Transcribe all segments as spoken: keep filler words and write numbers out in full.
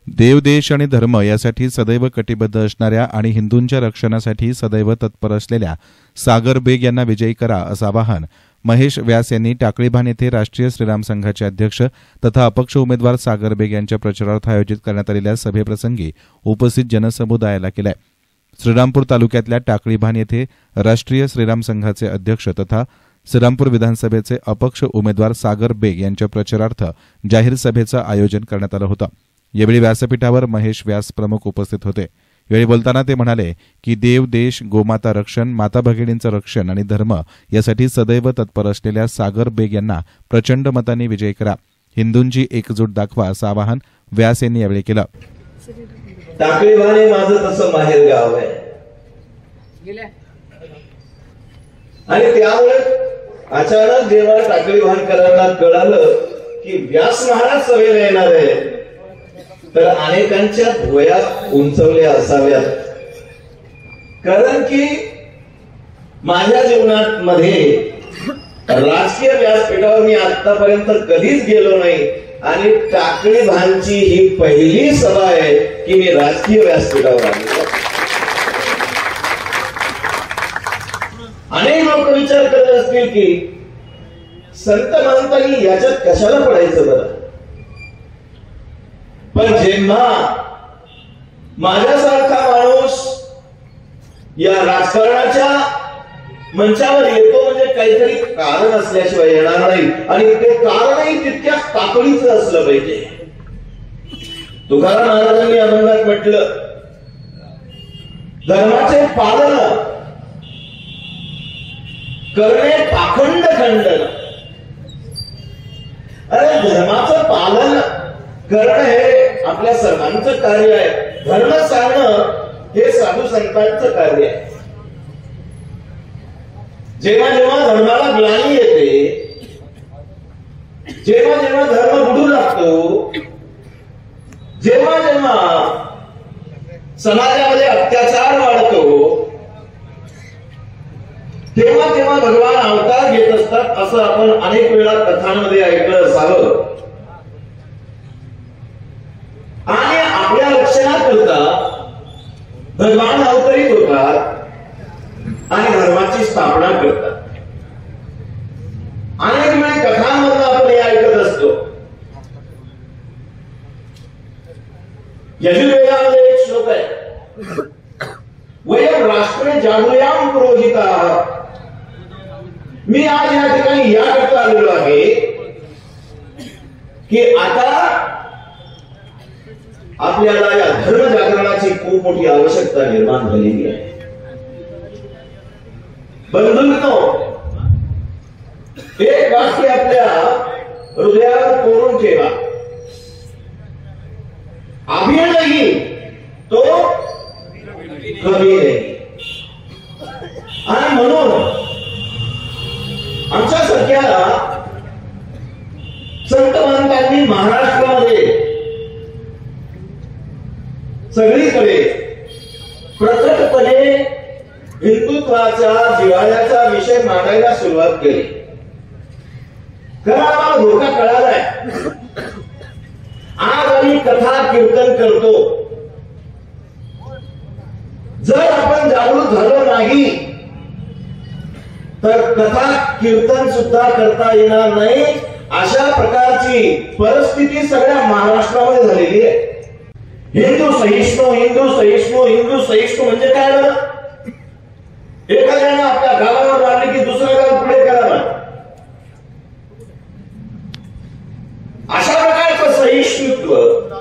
देव, देश आणि धर्म यासाठी सदैव कटिबद्ध असणाऱ्या आणि हिंदूंच्या रक्षणासाठी सदैव तत्पर असलेल्या सागर बेग यांना विजयी करा असं आवाहन महेश व्यास यांनी टाकळीभान येथे राष्ट्रीय श्रीराम संघाचे अध्यक्ष तथा अपक्ष उमेदवार सागर बेग यांच्या प्रचारार्थ आयोजित करण्यात आलेल्या सभेप्रसंगी उपस्थित जनसमुदायाला केलं. श्रीरामपूर तालुक्यातल्या टाकळीभान येथे राष्ट्रीय श्रीराम संघाचे अध्यक्ष तथा श्रीरामपूर विधानसभेचे अपक्ष उमेदवार सागर बेग यांच्या प्रचारार्थ जाहीर सभेचं आयोजन करण्यात आलं होतं. यावेळी व्यासपीठावर महेश व्यास प्रमुख उपस्थित होते. यावेळी बोलताना ते म्हणाले की देव, देश, गोमाता रक्षण, माता भगिनींचं रक्षण आणि धर्म यासाठी सदैव तत्पर असलेल्या सागर बेग यांना प्रचंड मतांनी विजयी करा, हिंदूंची एकजूट दाखवा असं आवाहन व्यास यांनी यावेळी केलं. टाकळीभान हे माझं तसं माहेर गाव आहे आणि त्यामुळे अचानक जेव्हा टाकळीभानकरांना कळालं की व्यास महाराज सभेला येणार आहे तर अनेकांच्या भुवया उंचवल्या असाव्यात. कारण की माझ्या जीवनात मध्ये राजकीय व्यासपीठावर मी आतापर्यंत कधीच गेलो नाही आणि टाकळीभानची ही पहिली सभा आहे की मी राजकीय व्यासपीठावर आलो. अनेक लोक विचार करत असतील की संत महंतांनी याच्यात कशाला पडायचं बरं, पण जेव्हा माझ्यासारखा माणूस या राजकारणाच्या मंचावर येतो म्हणजे काहीतरी कारण असल्याशिवाय येणार नाही आणि ते कारणही तितक्याच ताकदीचं असलं पाहिजे. तुकाराम महाराजांनी अभंगात म्हटलं, धर्माचे पालन करणे पाखंड खंडन. अरे धर्माचं पालन करणं हे आपल्या सर्वांचं कार्य आहे. धर्म सांगणं हे साधू संतांचं कार्य आहे. जेव्हा जेव्हा धर्माला ग्लानी येते, जेव्हा जेव्हा धर्म बुडू लागतो, जेव्हा जेव्हा समाजामध्ये अत्याचार वाढतो, तेव्हा तेव्हा भगवान अवतार घेत असतात असं आपण अनेक वेळा कथांमध्ये ऐकलं असावं. आणि आपल्या रक्षणाकरता भगवान अवतरित होतात आणि धर्माची स्थापना करतात. अनेक वेळी कथांमधून आपण हे ऐकत असतो. यजुर्वेदामध्ये एक श्लोक आहे, वयम राष्ट्रे जागृयाम पुरोहिता. मी आज या ठिकाणी याकरता आलेलो आहे की आता आपल्याला या धर्म जागरणाची खूप मोठी आवश्यकता निर्माण झालेली आहे. बंधूंनो, एक वाक्य आपल्या हृदयावर कोरून ठेवा, अभी नाही तो कभी नाही. आणि म्हणून आमच्यासारख्या संत महंतांनी महाराष्ट्रामध्ये सगळीकडे प्रकटपणे हिंदुत्वाच्या जिव्हाळ्याचा विषय मांडायला सुरुवात केली. कारण आम्हाला धोका कळालाय. आज आम्ही कथा कीर्तन करतो, जर आपण जागृत झालो नाही तर कथा कीर्तन सुद्धा करता येणार नाही. अशा प्रकारची परिस्थिती सगळ्या महाराष्ट्रामध्ये झालेली आहे. हिंदू सहिष्णू, हिंदू सहिष्णू, हिंदू सहिष्णू म्हणजे काय बरं? एखाद्याने आपल्या गावावर मारले की दुसरं गाव पुढे करावं, अशा प्रकारचं सहिष्णुत्व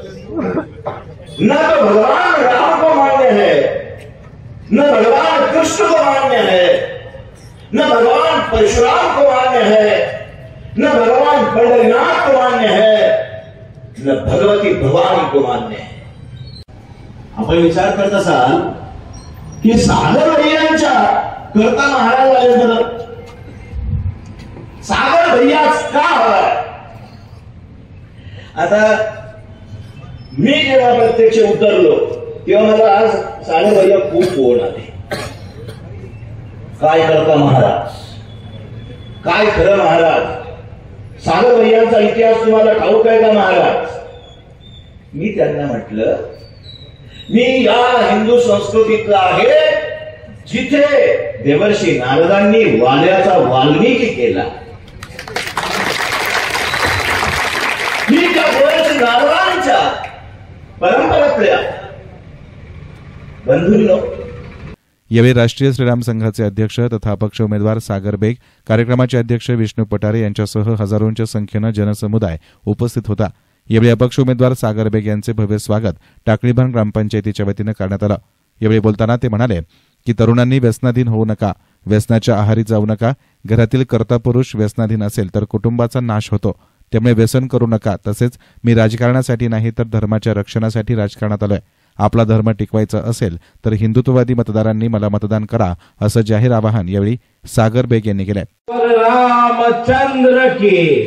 न तो भगवान राम को मान्य है, न भगवान कृष्ण को मान्य है, न भगवान परशुराम को मान्य है, न भगवान पंढरीनाथ को मान्य है, न भगवती भवानी को मान्य है. आपण विचार करत असाल की सागर भैयांच्या करता महाराज आले बरं, सागर भैयाच का हवाय? आता मी जेव्हा प्रत्यक्ष उतरलो तेव्हा मला आज सागर भैया खूप फोन आले. काय करता महाराज, काय खरं महाराज, सागर भैयांचा इतिहास तुम्हाला ठाऊक आहे का महाराज? मी त्यांना म्हटलं, मी या हिंदू संस्कृतीतला आहे जिथे देवर्षी नारदांनी वाल्याचा वाल्मिकी केला. मी त्या देवर्षी नारदांच्या परंपरेतल्या बंधूंनो. यावेळी राष्ट्रीय श्रीराम संघाचे अध्यक्ष तथा अपक्ष उमेदवार सागर बेग, कार्यक्रमाचे अध्यक्ष विष्णू पटारे यांच्यासह हजारोंच्या संख्येनं जनसमुदाय उपस्थित होता. यावेळी अपक्ष उमेदवार सागर बेग यांचे भव्य स्वागत टाकळीभान ग्रामपंचायतीच्या वतीनं करण्यात आलं. यावेळी बोलताना ते म्हणाले की तरुणांनी व्यसनाधीन होऊ नका, व्यसनाच्या आहारी जाऊ नका. घरातील कर्ता पुरुष व्यसनाधीन असेल तर कुटुंबाचा नाश होतो. त्यामुळे व्यसन करू नका. तसेच मी राजकारणासाठी नाही तर धर्माच्या रक्षणासाठी राजकारणात आलोय. आपला धर्म टिकवायचा असेल तर हिंदुत्ववादी मतदारांनी मला मतदान करा, असं जाहीर आवाहन यावेळी सागर बेग यांनी केलंय. रामचंद्र की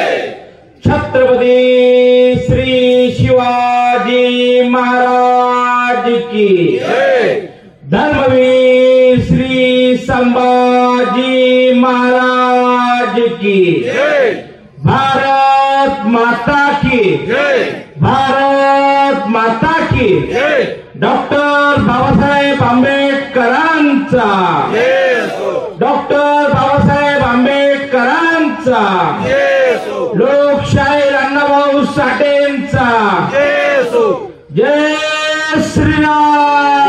छत्रपती श्री शिवाजी महाराज की धर्मवीर श्री संभाजी महाराज की भारत माता की भारत माता की डॉक्टर बाबासाहेब आंबेडकरांचा डॉक्टर बाबासाहेब आंबेडकरांचा लोकशाही अण्णाभाऊ साठेंचा जय श्रीराम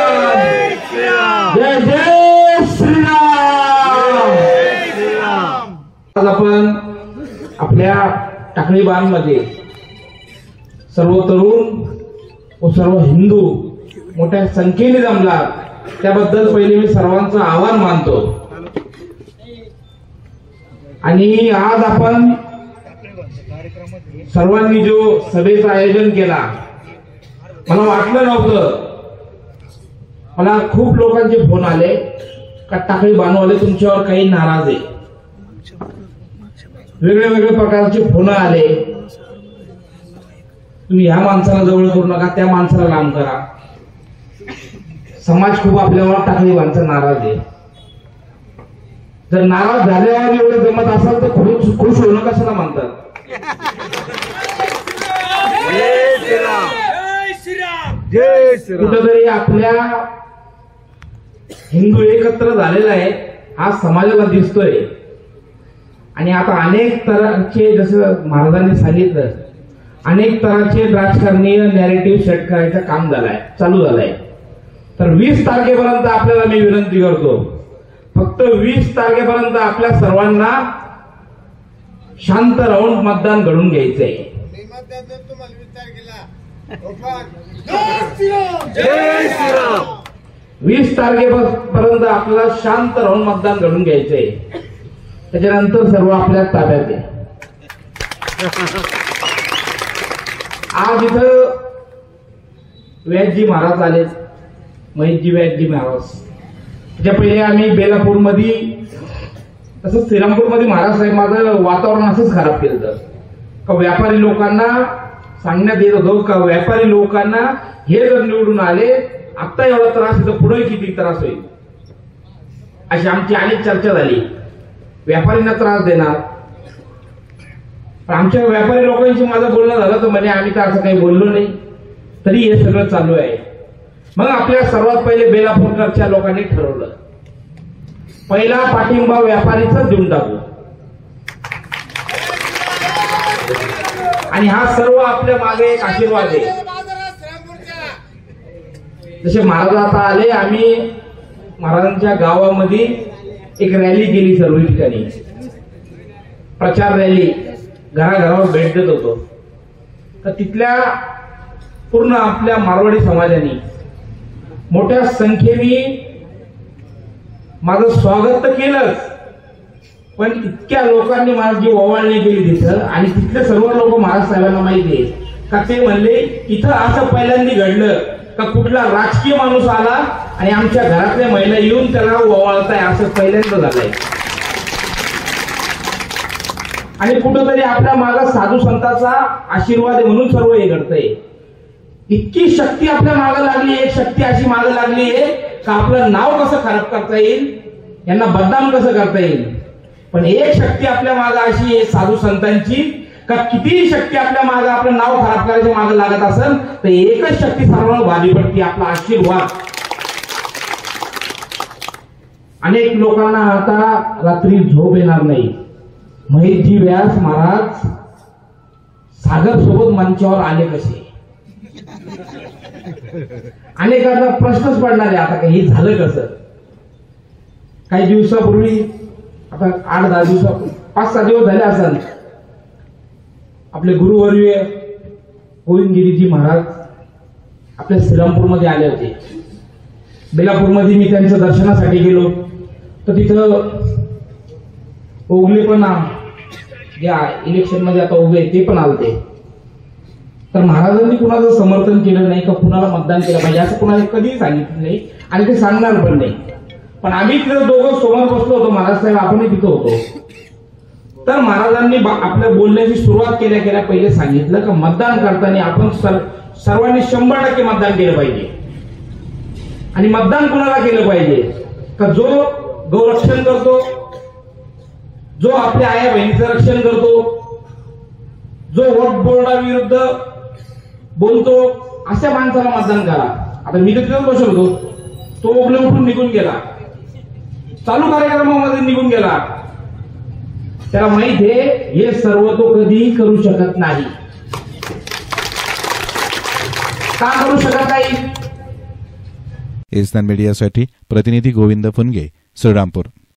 जय जय श्रीराम. आज आपण आपल्या टाकळीबांमध्ये सर्व तरुण व सर्व हिंदू मोठ्या संख्येने जमला, त्याबद्दल पहिले मी सर्वांचं आभार मानतो. आणि आज आपण सर्वांनी जो सभेचं आयोजन केला, मला वाटलं नव्हतं. मला खूप लोकांचे फोन आले का टाकळी बांधवाले तुमच्यावर काही नाराज आहे. वेगळे वेगळे प्रकारचे फोन आले, तुम्ही ह्या माणसाला जवळ करू नका, त्या माणसाला लांब करा. समाज खूप आपल्यावर टाकळी माणसं नाराज आहे. जर नाराज झाल्यावर एवढं जमत असाल तर खुश खुश होणं कशाला म्हणतात. कुठेतरी आपल्या हिंदू एकत्र झालेला आहे हा समाजाला दिसतोय. आणि आता अनेक तऱ्हाचे, जसं महाराजांनी सांगितलं, अनेक तऱ्हाचे राजकारणीय नॅरेटिव्ह सेट करायचं काम झालंय चालू झालंय. तर वीस तारखेपर्यंत आपल्याला मी विनंती करतो, फक्त वीस तारखेपर्यंत आपल्या सर्वांना शांत राहून मतदान घडून घ्यायचंय. वीस तारखेपर्यंत आपल्याला शांत राहून मतदान घडून घ्यायचंय. त्याच्यानंतर सर्व आपल्या ताब्यात आहे. आज इथं व्यासजी महाराज आले, महेशजी व्यासजी महाराज. त्याच्या पहिले आम्ही बेलापूर मध्ये, तसंच श्रीरामपूर मध्ये महाराज साहेब माझं वातावरण असंच खराब केलं का व्यापारी लोकांना सांगण्यात येत होतं का व्यापारी लोकांना हे जर निवडून आले, आता एवढा त्रास येतो, पुढे किती त्रास होईल, अशी आमची अनेक चर्चा झाली. व्यापाऱ्यांना त्रास देणार. आमच्या व्यापारी लोकांशी माझं बोलणं झालं तर म्हणजे आम्ही तर असं काही बोललो नाही, तरी हे सगळं चालू आहे. मग आपल्या सर्वात पहिले बेलापूरकरच्या लोकांनी ठरवलं, पहिला पाठिंबा व्यापारीचाच देऊन टाकू. आणि हा सर्व आपल्या मागे एक आशीर्वाद आहे. जसे महाराज आता आले, आम्ही महाराजांच्या गावामध्ये एक रॅली केली, सर्व ठिकाणी प्रचार रॅली, घराघरावर भेट देत होतो. तर तिथल्या पूर्ण आपल्या मारवाडी समाजाने मोठ्या संख्येने माझं स्वागत तर केलंच, पण इतक्या लोकांनी माझी ओवाळणी केली तिथं. आणि तिथले सर्व लोक महाराज साहेबांना माहिती आहे का, ते म्हणले इथं असं पहिल्यांदा घडलं का कुठला राजकीय माणूस आला आणि आमच्या घरातल्या महिला येऊन त्याला ओवाळताय, असं पहिल्यांदा झालंय. आणि कुठंतरी आपल्या मागे साधू संतांचा आशीर्वाद आहे म्हणून सर्व हे घडतंय. इतकी शक्ती आपल्या मागे लागली, एक शक्ती अशी मागे लागली आहे का आपलं नाव कसं खराब करता येईल, यांना बदनाम कसं करता येईल. पण एक शक्ती आपल्या मागे अशी आहे साधू संतांची का कितीही शक्ती आपल्या मागे आपलं नाव खराब करायच्या मागे लागत असेल तर एकच शक्ती सर्वांना भारी पडते, आपला आशीर्वाद. अनेक लोकांना आता रात्री झोप येणार नाही. महेशजी व्यास महाराज सागर सोबत मंचावर आले कसे? अनेकांना प्रश्नच पडणार आहे आता हे झालं कसं. काही दिवसापूर्वी आता आठ दहा दिवसा पाच सहा दिवस झाले असेल आपले गुरुवर्य गोविंदगिरीजी महाराज आपल्या श्रीरामपूरमध्ये आले होते. बेलापूरमध्ये मी त्यांच्या दर्शनासाठी गेलो तर तिथं ओगले पण या इलेक्शन मध्ये आता उभे ते पण आलते. तर महाराजांनी कुणाचं समर्थन केलं नाही का कुणाला मतदान केलं पाहिजे असं कुणाला कधीही सांगितलं नाही आणि ते सांगणार पण नाही. पण आम्ही तिथं दोघं समोर बसलो होतो, महाराज साहेब आपणही तिथं होतो. तर महाराजांनी आपल्या बोलण्याची सुरुवात केल्या केल्या पहिले सांगितलं का मतदान करताना आपण सर्वांनी शंभर टक्के मतदान केलं पाहिजे. आणि मतदान कुणाला केलं पाहिजे का जो गौरक्षण करतो, जो आपल्या आया बहिणीचं रक्षण करतो, जो वोट बोर्डाविरुद्ध बोलतो अशा माणसाला मतदान करा. आता मी तर तिथं बसलो होतो, तो ओगले उठून निघून गेला, चालू कार्यक्रमामध्ये निघून गेला. त्याला माहित आहे हे सर्व तो कधीही करू शकत नाही. का करू शकत नाही? एसनान मीडियासाठी प्रतिनिधी गोविंद फुनगे, श्रीरामपूर.